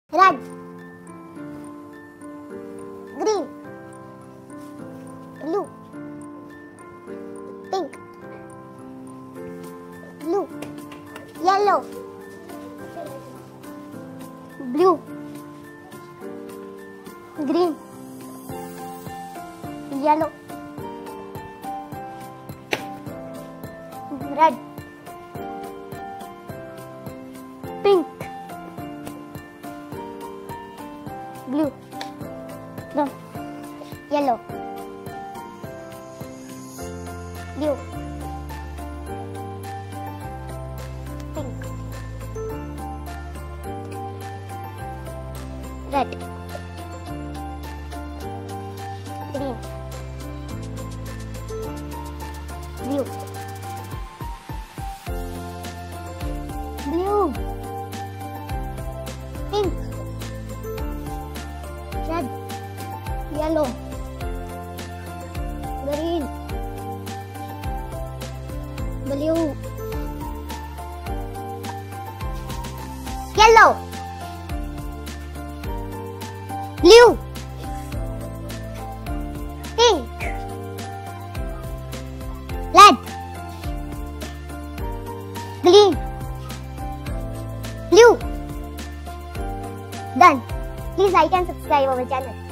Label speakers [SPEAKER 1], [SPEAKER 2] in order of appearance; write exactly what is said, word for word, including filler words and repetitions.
[SPEAKER 1] red, green, blue, pink, blue, yellow, blue, green, yellow, red, pink, blue, no, yellow, blue, pink, red, green, blue, blue, pink, red, yellow, green, blue, yellow, blue, pink, red, green, blue. Done. Please like and subscribe our channel.